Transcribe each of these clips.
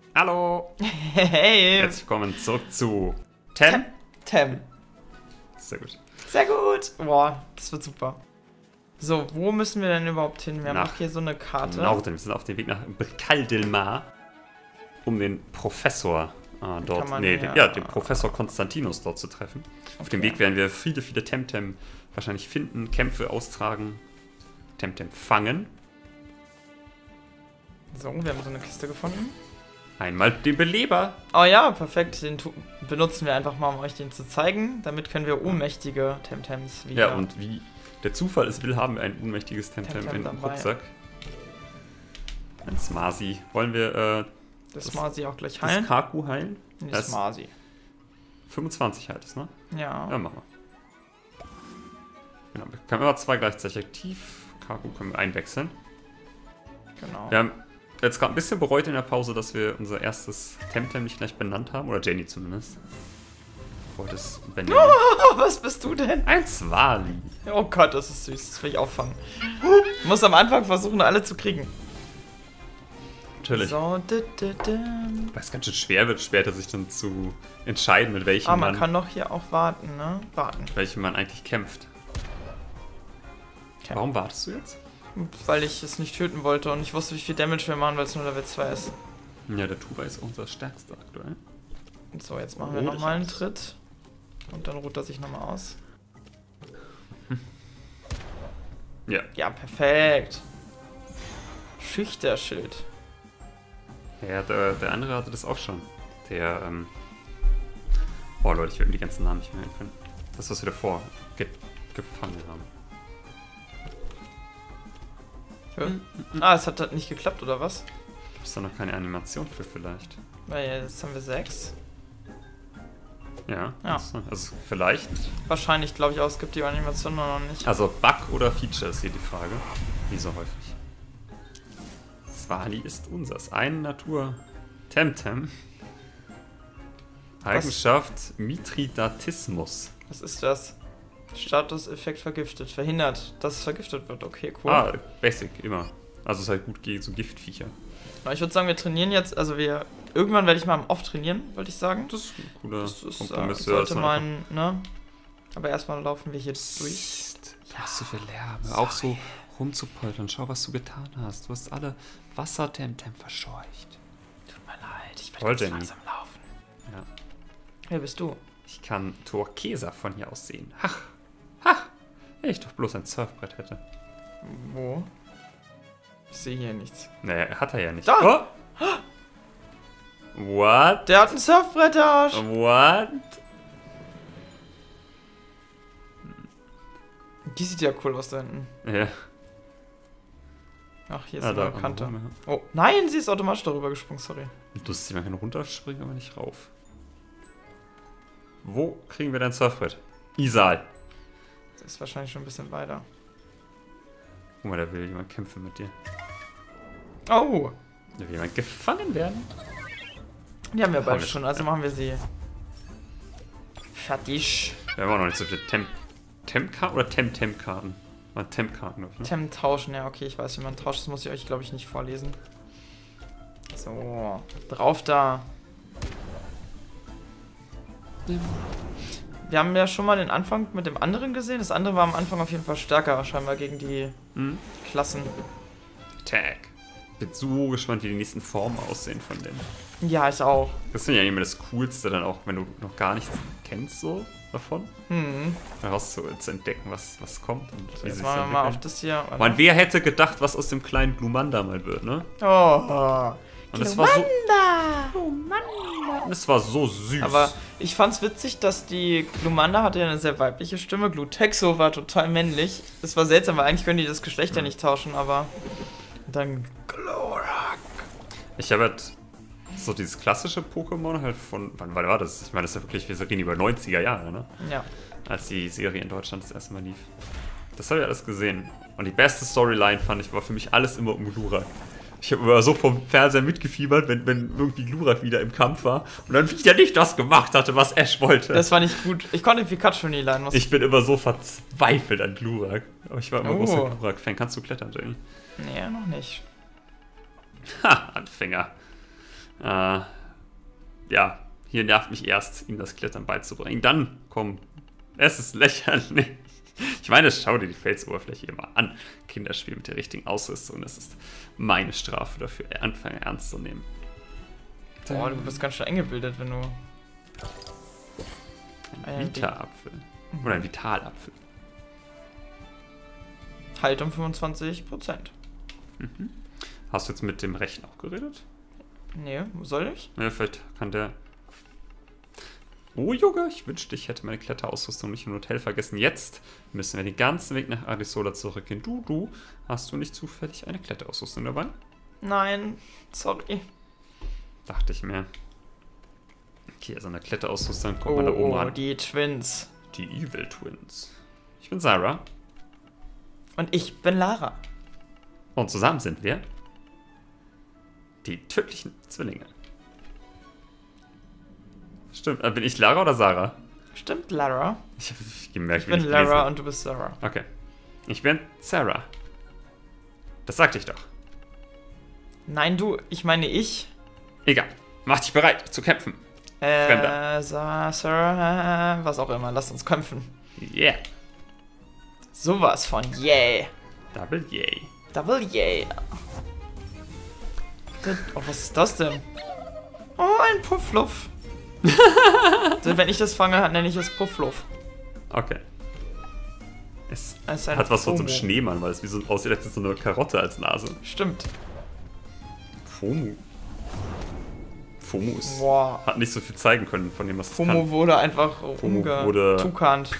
Hallo! Hey! Herzlich willkommen zurück zu Tem. Tem. Sehr gut. Sehr gut! Boah, das wird super. So, wo müssen wir denn überhaupt hin? Wir haben auch hier so eine Karte. Norden. Wir sind auf dem Weg nach Bricall del Mar, um den Professor dort, den Professor Konstantinus dort zu treffen. Okay. Auf dem Weg werden wir viele Temtem wahrscheinlich finden, Kämpfe austragen, Temtem fangen. So, wir haben so eine Kiste gefunden. Einmal den Beleber. Oh ja, perfekt. Den benutzen wir einfach mal, um euch den zu zeigen. Damit können wir ohnmächtige Temtems wieder... Ja, und wie der Zufall es will, haben wir ein ohnmächtiges Temtem in dem Rucksack. Ein Smasi. Wollen wir das Smasi auch gleich heilen? Das Kaku heilen? Nee, das Smasi. 25 halt ist, ne? Ja. Ja, machen wir. Genau, wir können immer zwei gleichzeitig aktiv. Kaku können wir einwechseln. Genau. Wir haben jetzt gerade ein bisschen bereut in der Pause, dass wir unser erstes Temtem nicht gleich benannt haben. Oder Jenny zumindest. Wolltest Benjamin. Oh, was bist du denn? Ein Swali. Oh Gott, das ist süß. Das will ich auffangen. Ich muss am Anfang versuchen, alle zu kriegen. Natürlich. So, weil es ganz schön schwer wird, später sich dann zu entscheiden, mit welchem man kann doch hier auch warten, ne? Warten. Welchem man eigentlich kämpft. Okay. Warum wartest du jetzt? Weil ich es nicht töten wollte und ich wusste, wie viel Damage wir machen, weil es nur Level 2 ist. Ja, der Tuba ist unser stärkster aktuell. So, jetzt machen wir nochmal einen Tritt. Und dann ruht er sich nochmal aus. Ja. Ja, perfekt. Schüchterschild. Ja, der andere hatte das auch schon. Der, boah Leute, ich werde mir die ganzen Namen nicht merken können. Das, was wir davor gefangen haben. Ah, es hat nicht geklappt, oder was? Gibt es da noch keine Animation für vielleicht? Weil jetzt haben wir 6. Ja. Also vielleicht. Wahrscheinlich, glaube ich auch, es gibt die Animation noch nicht. Also Bug oder Feature ist hier die Frage. Wie so häufig. Swali ist unsers. Ein Natur-Temtem. Eigenschaft Mithridatismus. Was ist das? Statuseffekt vergiftet. Verhindert, dass es vergiftet wird. Okay, cool. Ah, Basic, immer. Also es ist halt gut gegen so Giftviecher. Ich würde sagen, wir trainieren jetzt, irgendwann werde ich mal oft trainieren, wollte ich sagen. Das ist ein cooler Kompromiss. Sollte man, ne? Aber erstmal laufen wir hier durch. Ja, hast du für Lärm. Auch so rumzupoltern. Schau, was du getan hast. Du hast alle Wassertemtem verscheucht. Tut mir leid, ich werde jetzt langsam laufen. Ja. Wer bist du? Ich kann Turkesa von hier aus sehen. Ach. Wenn ich doch bloß ein Surfbrett hätte. Wo? Ich sehe hier nichts. Naja, hat er ja nicht. Da! Oh. What? Der hat ein Surfbrett, der Arsch! What? Die sieht ja cool aus da hinten. Ja. Ach, hier ist eine Kante. Oh, nein, sie ist automatisch darüber gesprungen, sorry. Lustig, man kann runterspringen, aber nicht rauf. Wo kriegen wir dein Surfbrett? Isal. Das ist wahrscheinlich schon ein bisschen weiter. Guck mal, da will jemand kämpfen mit dir. Oh! Da will jemand gefangen werden. Die haben wir bald schon, also machen wir sie fertig. Wir haben auch noch nicht so viele Temp-Karten oder Temtem-Karten? Temp-Karten, glaube ich. Ne? Temp tauschen, ja, okay, ich weiß, wie man tauscht. Das muss ich euch, glaube ich, nicht vorlesen. So, drauf da. Wir haben ja schon mal den Anfang mit dem anderen gesehen. Das andere war am Anfang auf jeden Fall stärker, scheinbar gegen die Klassen. Attack. Bin so gespannt, wie die nächsten Formen aussehen von denen. Ja, ich auch. Das finde ich ja immer das Coolste, dann auch, wenn du noch gar nichts kennst so davon. Daraus zu entdecken, was kommt und so, wie jetzt machen wir mal auf das hier. Man, wer hätte gedacht, was aus dem kleinen Glumanda mal wird, ne? Oh. Und es war so. Es war so süß. Aber ich fand's witzig, dass die Glumanda hatte ja eine sehr weibliche Stimme. Glutexo war total männlich. Das war seltsam, weil eigentlich können die das Geschlecht ja nicht tauschen, aber dann Glurak. Ich habe halt so dieses klassische Pokémon halt von. Wann war das? Ich meine, das ist ja wirklich, wir reden über 90er Jahre, ne? Ja. Als die Serie in Deutschland das erste Mal lief. Das habe ich alles gesehen. Und die beste Storyline fand ich, war für mich alles immer um Glurak. Ich habe immer so vom Fernseher mitgefiebert, wenn irgendwie Glurak wieder im Kampf war und dann wieder nicht das gemacht hatte, was Ash wollte. Das war nicht gut. Ich konnte Pikachu nie leiden. Ich bin immer so verzweifelt an Glurak. Aber ich war immer großer Glurak-Fan. Kannst du klettern, Jenny? Nee, noch nicht. Ha, Anfänger. Ja, hier nervt mich erst, ihm das Klettern beizubringen. Dann, komm, es ist lächerlich. Ich meine, schau dir die Felsoberfläche immer an. Kinderspiel mit der richtigen Ausrüstung. Das ist meine Strafe dafür, anfangen ernst zu nehmen. Boah, du bist ganz schön eingebildet, wenn du... Ein Vita-Apfel. Oder ein Vitalapfel. Halt um 25%. Mhm. Hast du jetzt mit dem Rechen auch geredet? Nee, soll ich? Ja, vielleicht kann der... Oh, Junge, ich wünschte, ich hätte meine Kletterausrüstung nicht im Hotel vergessen. Jetzt müssen wir den ganzen Weg nach Arisola zurückgehen. Du, hast du nicht zufällig eine Kletterausrüstung dabei? Nein, sorry. Dachte ich mir. Okay, also eine Kletterausrüstung kommt man da oben ran. Die Twins. Die Evil Twins. Ich bin Sarah. Und ich bin Lara. Und zusammen sind wir die tödlichen Zwillinge. Stimmt, bin ich Lara oder Sarah? Stimmt, Lara. Ich habe gemerkt, ich bin Lara und du bist Sarah. Okay. Ich bin Sarah. Das sagte ich doch. Nein, du, ich meine ich. Egal. Mach dich bereit zu kämpfen. Fremder. Sarah, was auch immer. Lass uns kämpfen. Yeah. Sowas von yeah. Double yay. Double yay. Oh, was ist das denn? Oh, ein Puffluff. Wenn ich das fange, nenne ich es Puffluff. Okay. Es hat was von so einem Schneemann, weil es wie so aussieht, als so eine Karotte als Nase. Stimmt. FOMO. FOMO ist, Boah. hat nicht so viel zeigen können von dem, was es kann. FOMO wurde einfach umgetukant.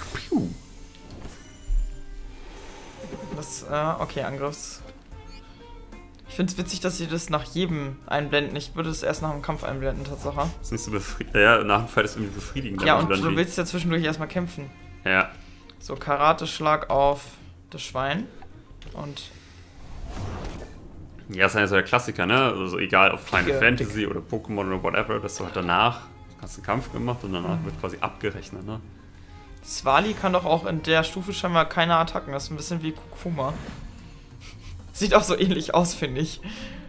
Das, okay, Angriffs. Ich finde es witzig, dass sie das nach jedem einblenden. Ich würde es erst nach dem Kampf einblenden, Tatsache. Das ist nicht so befriedigend. Ja, nach dem Fight ist irgendwie befriedigend. Ja, und du willst ja zwischendurch erstmal kämpfen. Ja. So, Karate-Schlag auf das Schwein. Und... Ja, das ist ja so der Klassiker, ne? Also egal, ob Final Fantasy oder Pokémon oder whatever, dass du halt danach hast einen Kampf gemacht und danach wird quasi abgerechnet, ne? Svali kann doch auch in der Stufe scheinbar keine Attacken. Das ist ein bisschen wie Kuruma. Sieht auch so ähnlich aus, finde ich.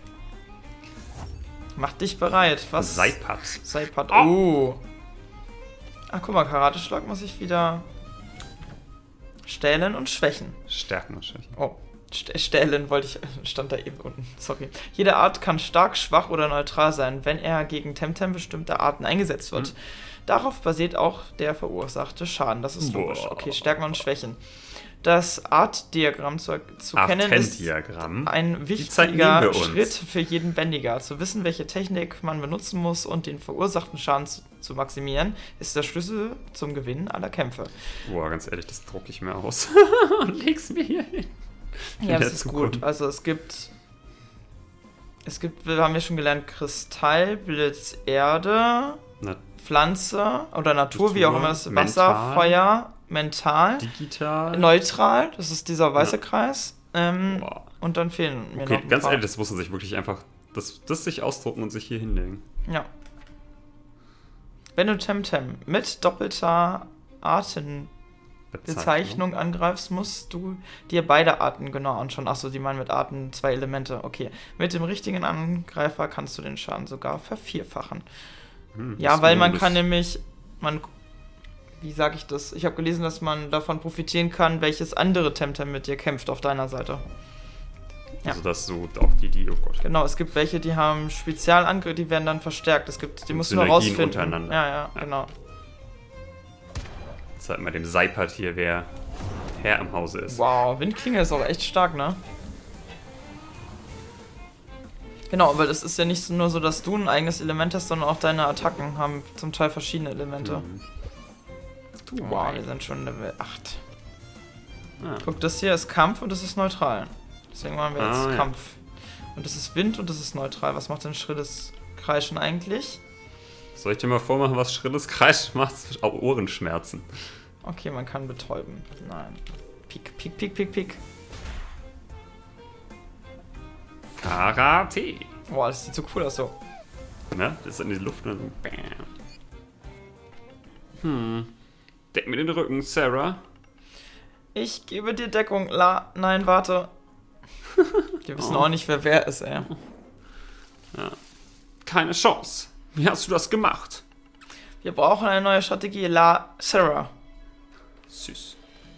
Mach dich bereit. Was? Seipat. Oh. Ach, guck mal, Karate-Schlag muss ich wieder stählen und schwächen. Stärken und schwächen. Oh, stählen wollte ich, stand da eben unten, sorry. Jede Art kann stark, schwach oder neutral sein, wenn er gegen Temtem bestimmter Arten eingesetzt wird. Darauf basiert auch der verursachte Schaden, das ist logisch. Okay, Stärken und Schwächen. Das Art-Diagramm zu kennen ist ein wichtiger Schritt für jeden Bändiger. Zu wissen, welche Technik man benutzen muss und den verursachten Schaden zu maximieren, ist der Schlüssel zum Gewinnen aller Kämpfe. Boah, ganz ehrlich, das drucke ich mir aus und leg's mir hier hin. Ja, das ist gut. Also es gibt, wir haben ja schon gelernt, Kristall, Blitz, Erde, Pflanze oder Natur, wie auch immer das ist, Wasser, Feuer, Mental, digital, neutral, das ist dieser weiße Kreis. Und dann fehlen mir noch ein ganz paar. ehrlich, das muss man sich wirklich einfach, das sich ausdrucken und sich hier hinlegen. Ja. Wenn du Temtem mit doppelter Artenbezeichnung angreifst, musst du dir beide Arten genau anschauen. Achso, die meinen mit Arten 2 Elemente. Okay. Mit dem richtigen Angreifer kannst du den Schaden sogar vervierfachen. Ja, weil man kann nämlich, wie sage ich das? Ich habe gelesen, dass man davon profitieren kann, welches andere Temtem mit dir kämpft auf deiner Seite. Ja. Also dass so auch oh Gott. Genau, es gibt welche, die haben Spezialangriffe, die werden dann verstärkt. Es gibt, die musst du nur rausfinden. Untereinander. Ja, genau. Zeig mal dem Seipat hier, wer Herr im Hause ist. Wow, Windklinge ist auch echt stark, ne? Genau, weil es ist ja nicht nur so, dass du ein eigenes Element hast, sondern auch deine Attacken haben zum Teil verschiedene Elemente. Wow, wir sind schon Level 8. Guck, das hier ist Kampf und das ist neutral. Deswegen machen wir jetzt Kampf. Und das ist Wind und das ist neutral. Was macht denn schrilles Kreischen eigentlich? Soll ich dir mal vormachen, was schrilles Kreischen macht? Auch Ohrenschmerzen. Okay, man kann betäuben. Nein. Pik, pik, pik, pik, pik. Karate. Boah, das sieht so cool aus so. Ne? Das ist in die Luft und so. Bam. Deck mir den Rücken, Sarah. Ich gebe dir Deckung. Nein, warte. Wir wissen auch nicht, wer ist, ey. Ja. keine Chance. Wie hast du das gemacht? Wir brauchen eine neue Strategie, La Sarah. Süß.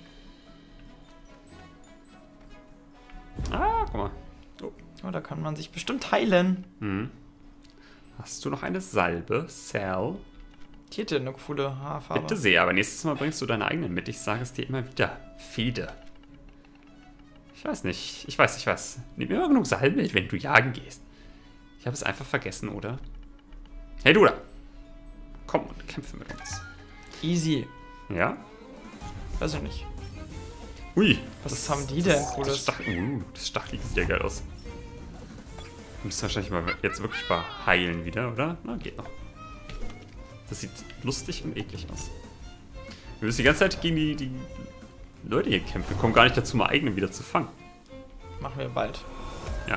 Ah, guck mal. Oh, da kann man sich bestimmt heilen. Hm. Hast du noch eine Salbe, Sal? Die hätte eine coole Haarfarbe. Bitte sehr, aber nächstes Mal bringst du deine eigenen mit. Ich sage es dir immer wieder. Fede. Ich weiß nicht. Ich weiß. Nimm immer genug Salben mit, wenn du jagen gehst. Ich habe es einfach vergessen, oder? Hey, du da. Komm und kämpfe mit uns. Easy. Ja? Weiß ich nicht. Ui. Was haben die denn cooles? Das Stachelige sieht ja geil aus. Wir müssen wahrscheinlich mal jetzt wirklich mal heilen wieder, oder? Na, geht noch. Das sieht lustig und eklig aus. Wir müssen die ganze Zeit gegen die Leute hier kämpfen. Wir kommen gar nicht dazu, mal eigene wieder zu fangen. Machen wir bald. Ja.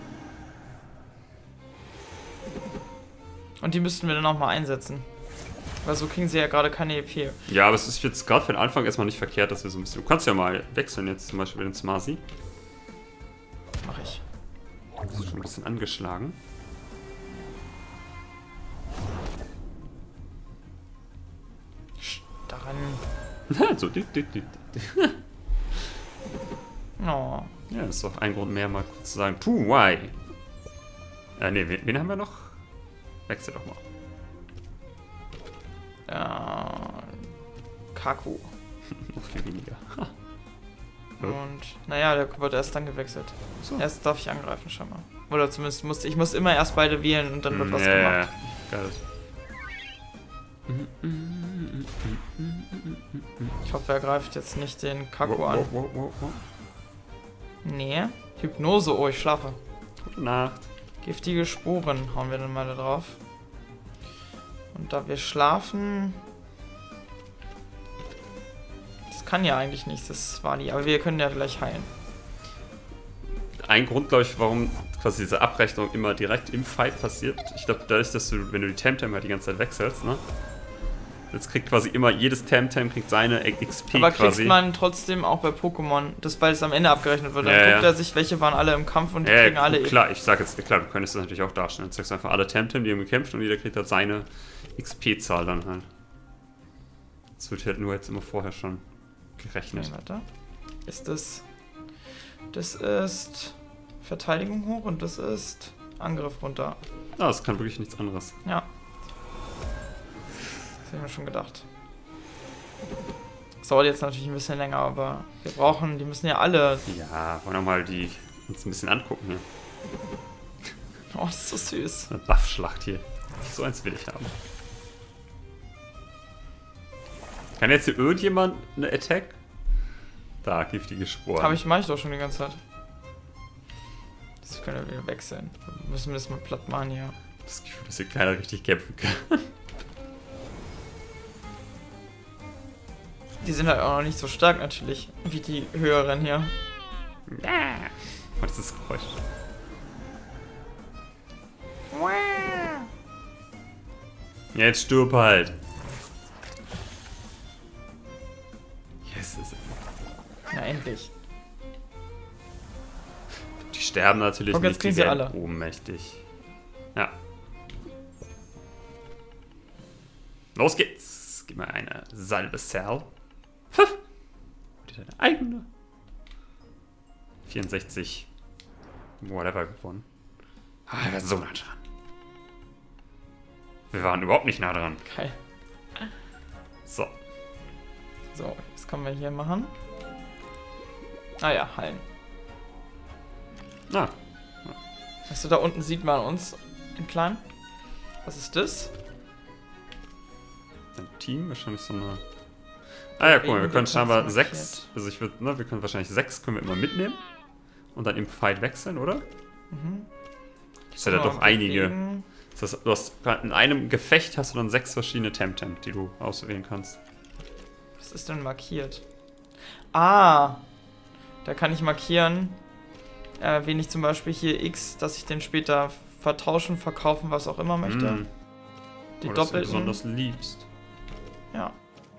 Und die müssten wir dann auch mal einsetzen. Weil so kriegen sie ja gerade keine EP. Ja, aber es ist jetzt gerade für den Anfang erstmal nicht verkehrt, dass wir so ein bisschen... Du kannst ja mal wechseln jetzt zum Beispiel mit dem Smasi. Mach ich. Das ist schon ein bisschen angeschlagen. Daran. So. Oh. Ja, ist doch ein Grund mehr, mal kurz zu sagen, why? Ne, wen haben wir noch? Wechsel doch mal. Kaku. Noch viel weniger. Und, naja, der wird erst dann gewechselt. So. Erst darf ich angreifen, schau mal. Oder zumindest ich muss immer erst beide wählen und dann wird was gemacht. Geil. Ich hoffe, er greift jetzt nicht den Kaku an. Wow. Nee. Hypnose, oh, ich schlafe. Gute Nacht. Giftige Sporen hauen wir dann mal da drauf. Und da wir schlafen... Das kann ja eigentlich nichts, das war die. Aber wir können ja gleich heilen. Ein Grund, glaube ich, warum quasi diese Abrechnung immer direkt im Fight passiert. Ich glaube, dadurch, dass du, wenn du die Temtem halt die ganze Zeit wechselst, ne? Jetzt kriegt quasi immer, jedes Temtem kriegt seine XP aber quasi. kriegt man trotzdem auch bei Pokémon, weil es am Ende abgerechnet wird. Dann guckt er sich, welche waren alle im Kampf und die kriegen alle... Klar, ich sag jetzt, klar, du könntest das natürlich auch darstellen. Du sagst einfach alle Temtem, die haben gekämpft und jeder kriegt halt seine XP-Zahl dann halt. Das wird halt nur jetzt immer vorher schon gerechnet. Okay, warte. Ist das... Das ist Verteidigung hoch und das ist Angriff runter. Ah, das kann wirklich nichts anderes. Ja. Das habe ich mir schon gedacht. Das dauert jetzt natürlich ein bisschen länger, aber wir brauchen, die müssen ja alle... Ja, wollen wir mal uns ein bisschen angucken hier. Oh, das ist so süß. Eine Buff-Schlacht hier. So eins will ich haben. Kann jetzt hier irgendjemand eine Attack? Da, giftige Sporen. Mach ich doch schon die ganze Zeit. Das können wir wieder wechseln. Müssen wir das mal platt machen hier. Das Gefühl, dass hier keiner richtig kämpfen kann. Die sind halt auch noch nicht so stark natürlich, wie die höheren hier. Was ist das Geräusch? Ja, jetzt stirb halt. Yes. Na, endlich. Die sterben natürlich Guck, jetzt nicht, die werden alle ohnmächtig. Ja. Los geht's. Gib mir eine Salbe Sal. Deine eigene. 64. Whatever gewonnen. Ah, wir waren so nah dran. Wir waren überhaupt nicht nah dran. Geil. So. So, was können wir hier machen? Ah ja, heilen. Ah. Weißt du, da unten sieht man uns in klein. Was ist das? Ein Team, wahrscheinlich so eine... Ah ja, guck mal, wir können scheinbar 6, also ich würde, ne, wir können wahrscheinlich 6 können wir immer mitnehmen und dann im Fight wechseln, oder? Mhm. Das hat ja doch einige. Das heißt, du hast, in einem Gefecht hast du dann 6 verschiedene Temtem, die du auswählen kannst. Was ist denn markiert? Ah, da kann ich markieren, wen ich zum Beispiel hier X, dass ich den später vertauschen, verkaufen, was auch immer möchte. Die oder doppelten. Du besonders liebst. Ja.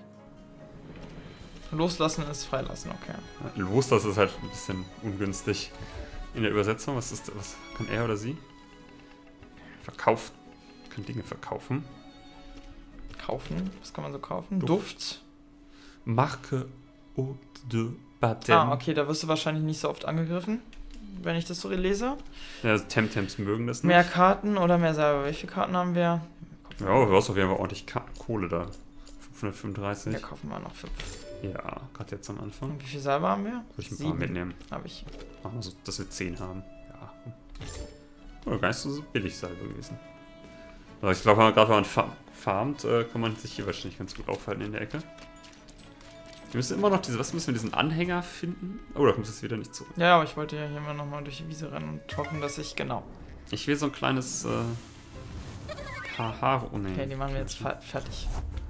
Loslassen ist freilassen, okay. Loslassen ist halt ein bisschen ungünstig in der Übersetzung. Was kann er oder sie? Verkauft Kann Dinge verkaufen. Kaufen? Was kann man so kaufen? Duft. Marke Eau de Baden. Ah, okay, da wirst du wahrscheinlich nicht so oft angegriffen, wenn ich das so lese. Ja, also Temtems mögen das nicht. Mehr Karten oder mehr selber. Wie viele Karten haben wir? Ja, du hast auf jeden Fall ordentlich Kohle da. 535. Wir kaufen mal noch 5. Ja, gerade jetzt am Anfang. Und wie viel selber haben wir? Würde ich ein paar mitnehmen. Habe ich. Machen wir so, dass wir 10 haben. Ja. Oder gar nicht so billig selber gewesen. Aber ich glaube, gerade wenn man farmt, kann man sich hier wahrscheinlich ganz gut aufhalten in der Ecke. Wir müssen immer noch was müssen wir diesen Anhänger finden? Oh, da kommt es wieder nicht zurück. Ja, aber ich wollte ja hier mal nochmal durch die Wiese rennen und hoffen, dass ich, genau. Ich will so ein kleines, Haha, oh nee. Okay, die machen wir jetzt fertig.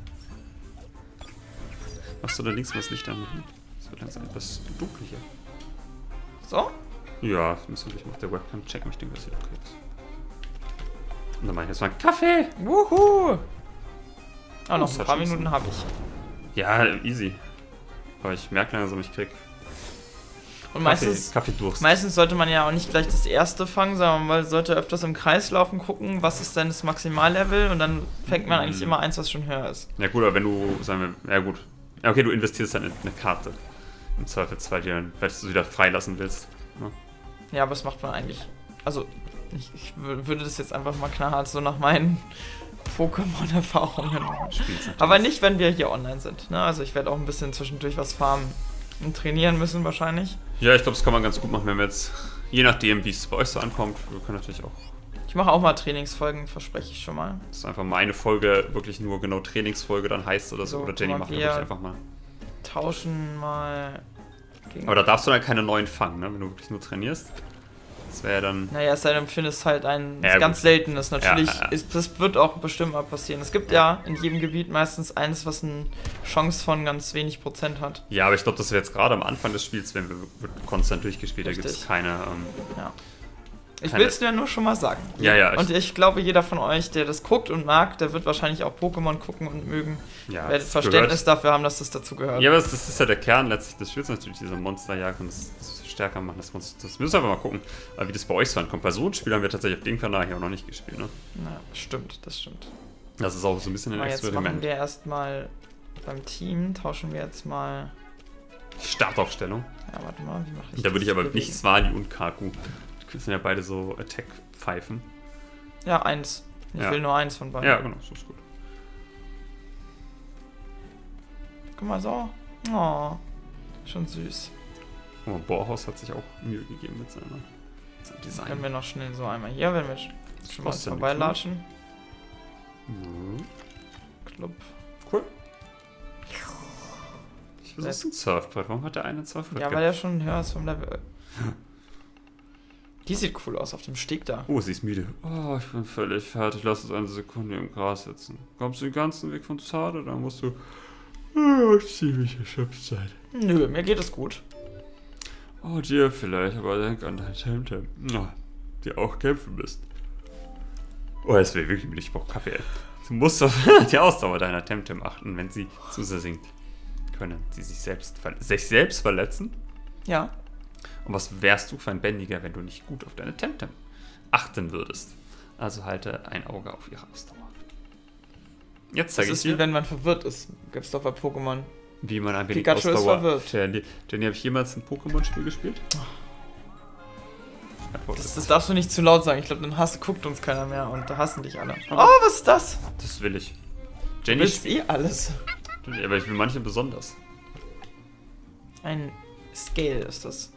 Machst du da links mal das Licht an? Das wird langsam etwas dunkel hier. So? Ja, ich muss natürlich mal auf der Webcam checken, ich denke, das sieht okay aus. Und dann mache ich jetzt mal einen Kaffee! Wuhu! Ah, Oh, noch das ein hat paar schon Minuten so. habe ich. Ja, easy. Aber ich merke langsam, ich krieg Und meistens Kaffeedurst. Meistens sollte man ja auch nicht gleich das erste fangen, sondern man sollte öfters im Kreis laufen, gucken, was ist denn das Maximallevel und dann fängt man eigentlich immer eins, was schon höher ist. Ja gut, aber wenn du, sagen wir, ja gut. Ja okay, du investierst dann in eine Karte. Im Zweifelsfall, die dann, weil du wieder freilassen willst. Ne? Ja, aber das macht man eigentlich. Also, ich würde das jetzt einfach mal knallhart so nach meinen Pokémon-Erfahrungen machen. Aber nicht, wenn wir hier online sind. Ne? Also ich werde auch ein bisschen zwischendurch was farmen und trainieren müssen wahrscheinlich. Ja, ich glaube, das kann man ganz gut machen, wenn wir jetzt, je nachdem, wie es bei euch so ankommt, wir können natürlich auch. Ich mache auch mal Trainingsfolgen, verspreche ich schon mal. Das ist einfach mal eine Folge, wirklich nur genau Trainingsfolge dann heißt oder so. Oder Jenny macht wirklich einfach mal. Tauschen mal gegen. Aber da darfst du dann keine neuen fangen, ne? Wenn du wirklich nur trainierst. Das wäre ja dann. Naja, es sei denn, du findest halt ein ja, ganz seltenes. Natürlich, ja. Das wird auch bestimmt mal passieren. Es gibt ja in jedem Gebiet meistens eins, was eine Chance von ganz wenig Prozent hat. Ja, aber ich glaube, dass wir jetzt gerade am Anfang des Spiels, wenn wir konstant durchgespielt, da gibt es keine. Ja. Ich will es dir nur schon mal sagen. Ja. Und ich glaube, jeder von euch, der das guckt und mag, der wird wahrscheinlich auch Pokémon gucken und mögen. Ja, werdet Verständnis dafür haben, dass das dazu gehört. Ja, aber das ist ja der Kern letztlich des Spiels natürlich, dieser Monsterjagd und das stärker machen. Das müssen wir einfach mal gucken, wie das bei euch so ankommt. Bei so einem Spiel haben wir tatsächlich auf dem Kanal hier auch noch nicht gespielt, ne? Na, stimmt, das stimmt. Das ist auch so ein bisschen ein Experiment. Jetzt machen wir erstmal beim Team, tauschen wir jetzt mal Startaufstellung. Ja, warte mal, wie mache ich das? Da würde ich aber nicht Swali und Kaku. Das sind ja beide so Attack-Pfeifen. Ja, eins. Ich will nur eins von beiden. Ja, genau, so ist gut. Guck mal so. Oh, schon süß. Oh, Bohrhaus hat sich auch Mühe gegeben mit seinem Design. Können wir noch schnell so einmal hier, wenn wir schon mal vorbeilatschen. Club. Cool. Ich versuche ein Surfbrett. Warum hat der eine ein Surfbrett? Ja, weil der schon höher ist vom Level. Die sieht cool aus auf dem Steg da. Oh, sie ist müde. Oh, ich bin völlig fertig. Lass uns eine Sekunde im Gras sitzen. Kommst du den ganzen Weg von Zade, dann musst du ziemlich erschöpft sein. Nö, mir geht es gut. Oh, dir vielleicht, aber denk an dein Temtem. Oh, die auch kämpfen müsst. Oh, es wäre wirklich müde. Ich brauche Kaffee, ey. Du musst auf die Ausdauer deiner Temtem achten, wenn sie zu sehr sinkt. Können sie sich selbst verletzen? Ja. Und was wärst du für ein Bändiger, wenn du nicht gut auf deine Temtem achten würdest? Also halte ein Auge auf ihre Ausdauer. Jetzt zeige ich dir. Das ist wie wenn man verwirrt ist. Gibt's doch bei Pokémon. Wie man ein wenig Pikachu Ausdauer verwirrt. Jenny, habe ich jemals ein Pokémon-Spiel gespielt? Das darfst du nicht zu laut sagen. Ich glaube, dann guckt uns keiner mehr und da hassen dich alle. Aber oh, was ist das? Das will ich. Jenny, du willst alles. Aber ich will manche besonders. Ein Scale ist das.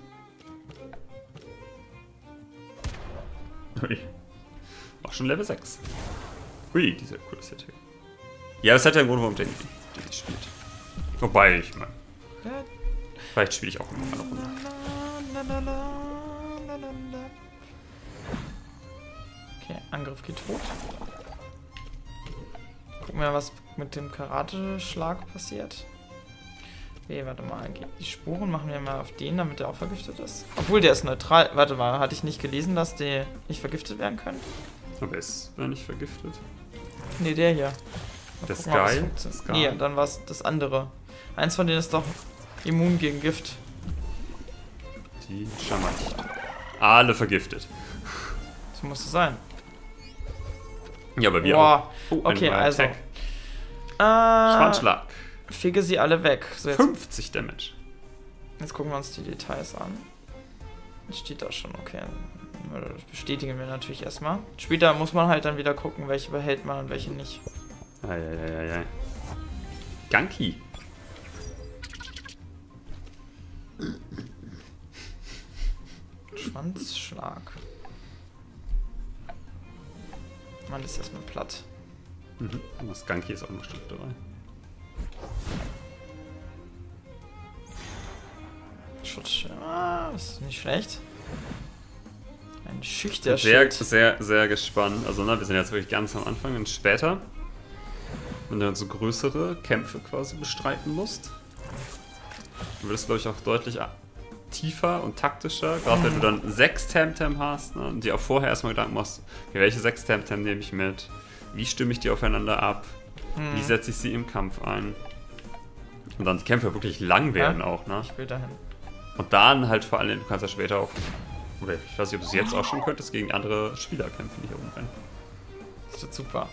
Ui. Auch schon Level 6. Ui, dieser coole Setting. Ja, das hat ja einen Grund, warum Jenny spielt. Wobei, ich meine. Vielleicht spiele ich auch immer eine Runde. Okay, Angriff geht tot. Gucken wir mal, was mit dem Karate-Schlag passiert. Okay, warte mal. Die Spuren machen wir mal auf den, damit der auch vergiftet ist. Obwohl, der ist neutral. Warte mal, hatte ich nicht gelesen, dass die nicht vergiftet werden können? Aber ist er nicht vergiftet? Ne, der hier. Der Sky? Nee, dann war es das andere. Eins von denen ist doch immun gegen Gift. Die schauen wir nicht. Alle vergiftet. So muss es sein. Ja, aber wir auch. Oh, okay, also. Schwanschlag. Fege sie alle weg. So, jetzt 50 Damage. Jetzt gucken wir uns die Details an. Jetzt steht da schon, okay. Das bestätigen wir natürlich erstmal. Später muss man halt dann wieder gucken, welche behält man und welche nicht. Ja. Ganki. Schwanzschlag. Man ist erstmal platt. Das Ganki ist auch noch Stück dabei. Schutz. Ist nicht schlecht. Ein schüchterner Sehr gespannt. Also, wir sind jetzt wirklich ganz am Anfang und später, wenn du dann so größere Kämpfe quasi bestreiten musst, dann wird es, glaube ich, auch deutlich tiefer und taktischer. Gerade wenn du dann 6 Temtem hast, ne, und dir auch vorher erstmal Gedanken machst, okay, welche 6 Temtem nehme ich mit? Wie stimme ich die aufeinander ab? Wie setze ich sie im Kampf ein? Und dann die Kämpfe wirklich lang werden auch, ne? Ich will dahin. Und dann halt vor allem, du kannst ja später auch, oder ich weiß nicht, ob du es jetzt auch schon könntest, gegen andere Spieler kämpfen, die hier rumrennen. Das wird super.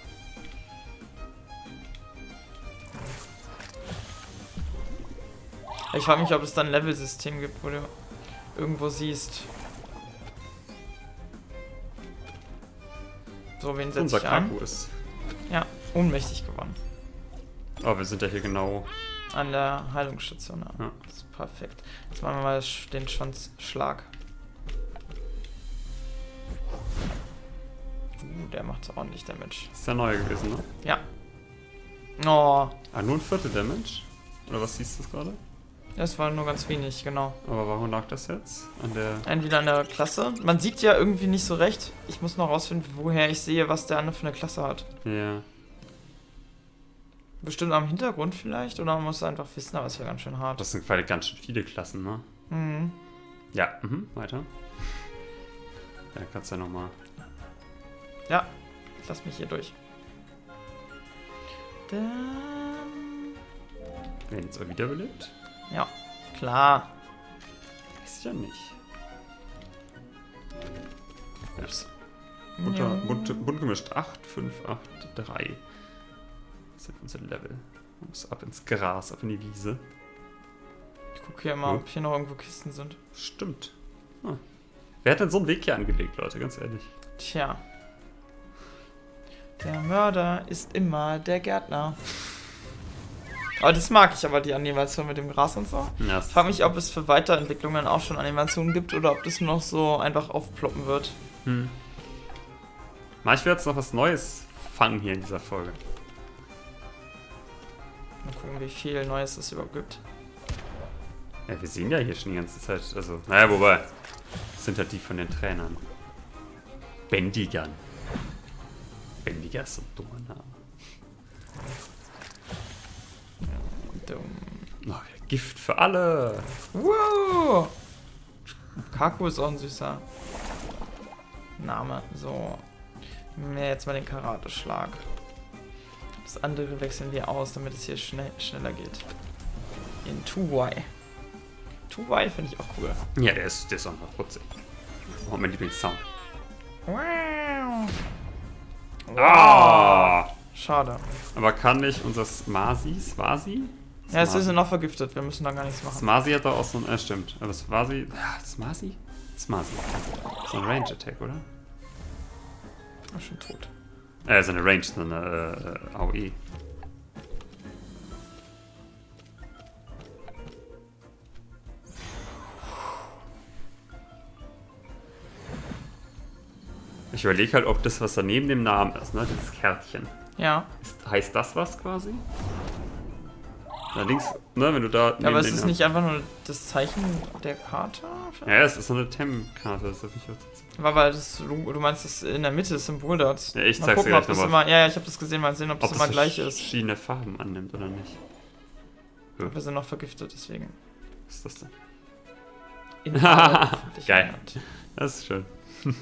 Ich frage mich, ob es dann ein Level-System gibt, wo du irgendwo siehst. So, wen setze Unser ich an? Kaku ist. Ja, ohnmächtig geworden. Oh, wir sind ja hier genau an der Heilungsstation. Ja. Das ist perfekt. Jetzt machen wir mal den Schwanzschlag. Der macht ordentlich Damage. Ist ja neu gewesen, ne? Ja. Oh. Ah, nur ein Viertel Damage? Oder was siehst du gerade? Das war nur ganz wenig, genau. Aber warum lag das jetzt? An der... Entweder an der Klasse. Man sieht ja irgendwie nicht so recht. Ich muss noch rausfinden, woher ich sehe, was der andere für eine Klasse hat. Ja. Bestimmt am Hintergrund vielleicht? Oder man muss einfach wissen, aber es wäre ganz schön hart. Das sind quasi ganz schön viele Klassen, ne? Mhm. Ja, weiter. Ja, kannst du ja nochmal... Ja, ich lass mich hier durch. Dann... Werden jetzt auch wiederbelebt? Ja, klar. Weiß ich ja nicht. Ups. Ja. Bunt gemischt. 8, 5, 8, 3. Das sind unsere Level. Man muss ab ins Gras, ab in die Wiese. Ich gucke hier mal, ob hier noch irgendwo Kisten sind. Stimmt. Wer hat denn so einen Weg hier angelegt, Leute? Ganz ehrlich. Tja. Der Mörder ist immer der Gärtner. Aber das mag ich, aber die Animation mit dem Gras und so. Ja, Ich frage mich, ob es für Weiterentwicklungen auch schon Animationen gibt oder ob das noch so einfach aufploppen wird. Ich will jetzt noch was Neues fangen hier in dieser Folge. Mal gucken, wie viel Neues es überhaupt gibt. Ja, wir sehen ja hier schon die ganze Zeit. Also, naja, wobei. Das sind halt die von den Trainern. Bendigan. Bendiger ist so ein dummer Name. Oh, Gift für alle. Wow! Kaku ist auch ein süßer Name. So. Jetzt mal den Karate-Schlag. Das andere wechseln wir aus, damit es hier schneller geht. In 2Y. 2Y finde ich auch cool. Ja, der ist auch noch putzig. Oh, mein Lieblingssound. Wow. Ah! Schade. Aber kann nicht unser Smasi? Ja, es ist ja noch vergiftet. Wir müssen da gar nichts machen. Smasi hat doch auch so ein... stimmt. Aber Smasi... Smasi? Smasi. So ein Range-Attack, oder? Ist schon tot. So eine Range, so eine AOE. Ich überlege halt, ob das, was da neben dem Namen ist, ne? Dieses Kärtchen. Ja. Heißt das was quasi? Allerdings, ne, wenn du da... Ja, aber es ist nicht einfach nur das Zeichen der Karte? Ja, es ist so eine Tem-Karte. Das weil das, du meinst, das in der Mitte, das Symbol dort. Ja, ich mal zeig's gucken, dir ob gleich das nochmal. immer, ja, ich habe das gesehen, mal sehen, ob das immer gleich ist. Verschiedene Farben annimmt oder nicht. Ja. Wir sind noch vergiftet, deswegen. Was ist das denn? Geil. Das ist schön.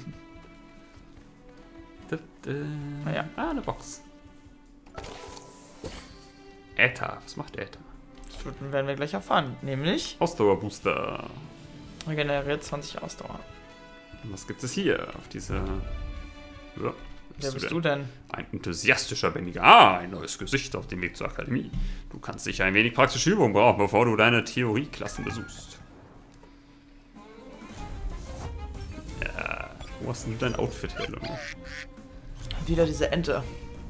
Ja. Eine Box. Äther. Was macht Äther? Das werden wir gleich erfahren. Nämlich Ausdauerbooster. regeneriert 20 Ausdauer. Und was gibt es hier auf dieser... Ja, Wer bist du denn? Ein enthusiastischer Bändiger. Ah, ein neues Gesicht auf dem Weg zur Akademie. Du kannst sicher ein wenig praktische Übung brauchen, bevor du deine Theorieklassen besuchst. Ja, wo hast denn du dein Outfit her, Junge? Wieder diese Ente.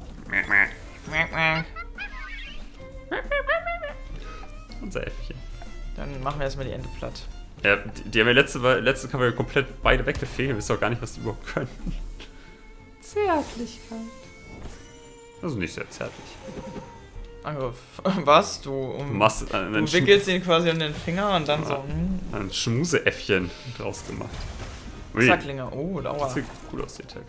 Unser Äffchen. Dann machen wir erstmal die Ente platt. Ja, die haben ja letzte Cover komplett beide weggefegt. Wir wissen auch gar nicht, was die überhaupt können. Zärtlichkeit. Also nicht sehr zärtlich. Angriff. Was? Du wickelst ihn quasi um den Finger und dann so. Ein Schmuseäffchen draus gemacht. Sacklinge. Oh, Dauer. Das sieht cool aus, der Tag.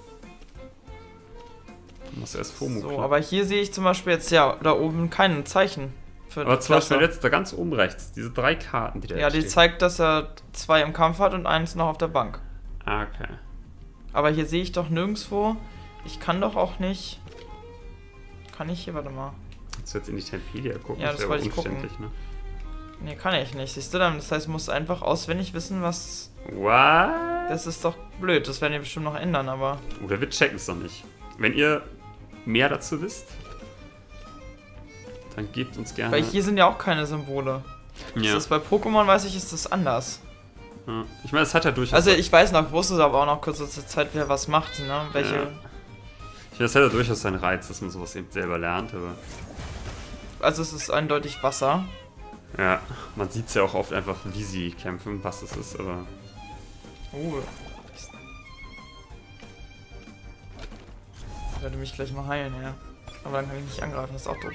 Du musst erst FOMO. So, aber hier sehe ich zum Beispiel jetzt ja da oben kein Zeichen. Aber zum Beispiel jetzt da ganz oben rechts, diese 3 Karten, die da ja, die zeigt, dass er 2 im Kampf hat und 1 noch auf der Bank. Ah, okay. Aber hier sehe ich doch nirgendwo. Ich kann doch auch nicht. Kann ich hier, warte mal. Kannst du jetzt in die Tempelia gucken? Ja, das wollte ich gucken. Ne? Nee, kann ich nicht. Siehst du, das heißt, du musst einfach auswendig wissen, was. What? Das ist doch blöd. Das werden die bestimmt noch ändern, aber. Oder wir checken es noch nicht. Wenn ihr mehr dazu wisst, dann gebt uns gerne. Weil hier sind ja auch keine Symbole. Ja. Das ist bei Pokémon, weiß ich, ist das anders. Ja. Ich meine, es hat ja durchaus. Also ich weiß noch, wusste es aber auch noch kurz zur Zeit, wer was macht, ne? Welche. Ja. Ich meine, es hat ja durchaus seinen Reiz, dass man sowas eben selber lernt, aber. Also es ist eindeutig Wasser. Ja, man sieht es ja auch oft einfach, wie sie kämpfen, was es ist, aber. Ich werde mich gleich mal heilen, ja. Aber dann kann ich nicht angreifen, das ist auch doof.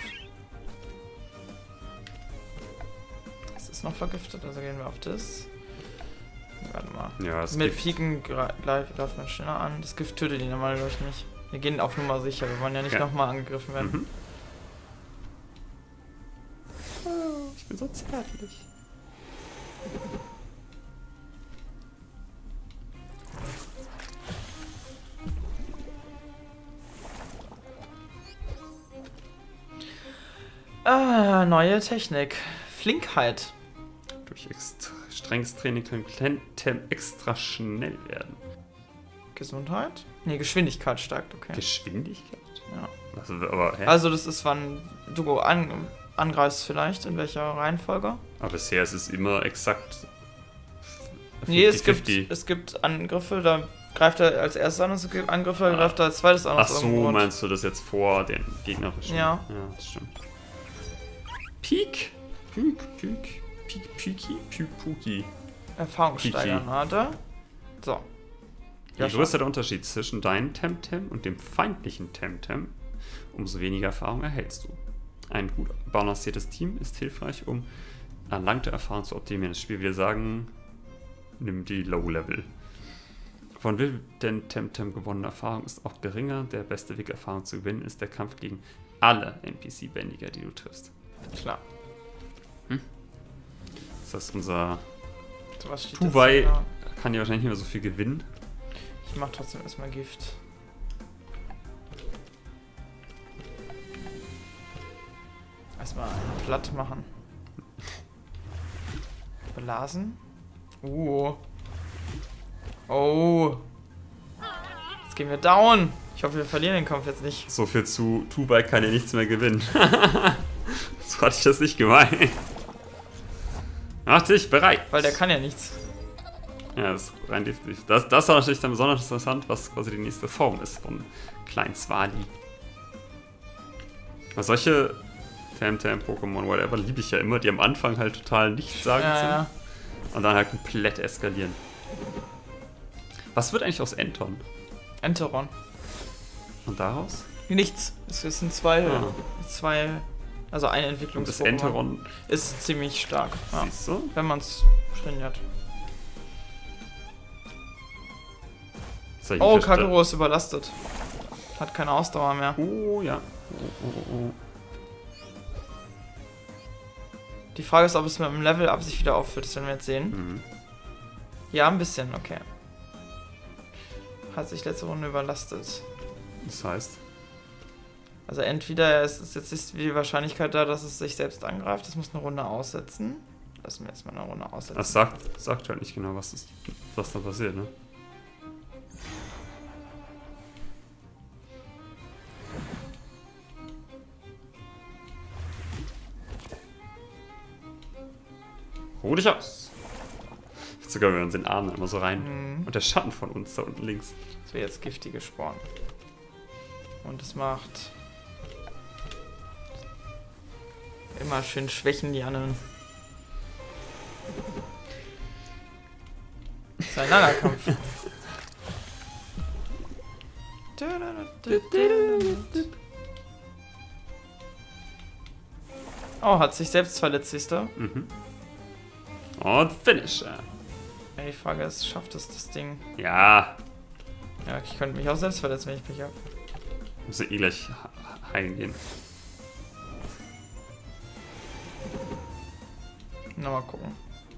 Das ist noch vergiftet, also gehen wir auf das. Warte mal. Ja, das mit Piken greift man schneller an. Das Gift tötet ihn normal durch nicht. Wir gehen auf Nummer sicher, wir wollen ja nicht nochmal angegriffen werden. Mhm. Oh, ich bin so zärtlich. Ah, neue Technik. Flinkheit. Durch strenges Training können Temtem extra schnell werden. Gesundheit? Ne, Geschwindigkeit steigt, okay. Geschwindigkeit? Ja. Also, aber, also das ist, wann du angreifst vielleicht, in welcher Reihenfolge? Aber bisher ist es immer exakt 50, nee, es gibt Angriffe, da greift er als erstes an, und es gibt Angriffe, da greift er als zweites an. Ach so, meinst du das jetzt vor den gegnerischen? Ja. Ja, das stimmt. Peak. Puki. Erfahrung steigern, warte. So. Je größer der Unterschied zwischen deinem Temtem und dem feindlichen Temtem, umso weniger Erfahrung erhältst du. Ein gut balanciertes Team ist hilfreich, um erlangte Erfahrung zu optimieren. Das Spiel will sagen, nimm die Low-Level. Von wilden Temtem gewonnene Erfahrung ist auch geringer. Der beste Weg, Erfahrung zu gewinnen, ist der Kampf gegen alle NPC-Bändiger, die du triffst. Klar. Das heißt, unser So, Tuwei kann ja wahrscheinlich nicht mehr so viel gewinnen. Ich mach trotzdem erstmal Gift. Erstmal platt machen. Belasen. Oh. Jetzt gehen wir down. Ich hoffe, wir verlieren den Kampf jetzt nicht. So viel zu Tuwei kann ja nichts mehr gewinnen. So hatte ich das nicht gemeint. Mach dich bereit. Weil der kann ja nichts. Ja, das ist rein definitiv. Das ist natürlich dann besonders interessant, was quasi die nächste Form ist von Klein Swali. Aber solche Temtem-Pokémon, whatever, liebe ich ja immer, die am Anfang halt total nichtssagend sind. Ja. Und dann halt komplett eskalieren. Was wird eigentlich aus Enton? Enteron. Und daraus? Nichts. Es sind zwei, also eine Entwicklung. Das Enteron ist ziemlich stark. Ja. Siehst du? Wenn man es trainiert. Oh, Kagero ist überlastet. Hat keine Ausdauer mehr. Oh, ja. Oh. Die Frage ist, ob es mit dem Level-Up sich wieder auffüllt. Das werden wir jetzt sehen. Mhm. Ja, ein bisschen, okay. Hat sich letzte Runde überlastet. Das heißt? Also entweder ist jetzt die Wahrscheinlichkeit da, dass es sich selbst angreift. Das muss eine Runde aussetzen. Lassen wir erstmal eine Runde aussetzen. Das sagt halt nicht genau, was da passiert, ne? Ruh dich aus. Sogar wenn wir uns den Arm immer so rein. Und der Schatten von uns da unten links. Das wäre jetzt giftige Sporen. Und es macht immer schön schwächen die anderen. Das ist ein langer Kampf. Oh, hat sich selbst verletzt, siehst du? Und Finish. Die Frage ist, schafft es das Ding? Ja. Ja, ich könnte mich auch selbst verletzen, wenn ich Pech habe. Muss ja eh gleich heilen gehen. Na, mal gucken.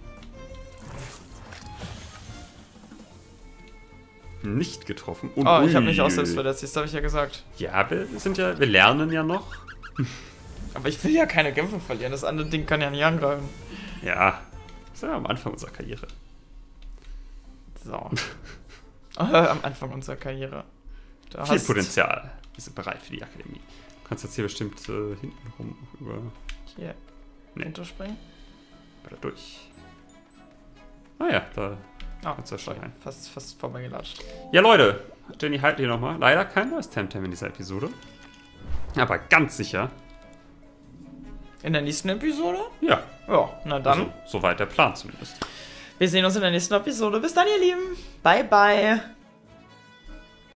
Nicht getroffen. Und oh, ich habe mich auch selbst verletzt, das habe ich ja gesagt. Ja, wir lernen ja noch. Aber ich will ja keine Kämpfe verlieren, das andere Ding kann ja nicht angreifen. Ja, das ist ja am Anfang unserer Karriere. So. Am Anfang unserer Karriere. Viel Potenzial. Wir sind bereit für die Akademie. Du kannst jetzt hier bestimmt hinten rum über... Hier. Runterspringen? Oder durch. Ah ja, da kannst du ja schon rein. Fast vorbeigelatscht. Ja, Leute. Jenny, halt hier nochmal. Leider kein neues Temtem in dieser Episode. Aber ganz sicher. In der nächsten Episode? Ja. Ja, na dann. Also, soweit der Plan zumindest. Wir sehen uns in der nächsten Episode. Bis dann, ihr Lieben. Bye, bye.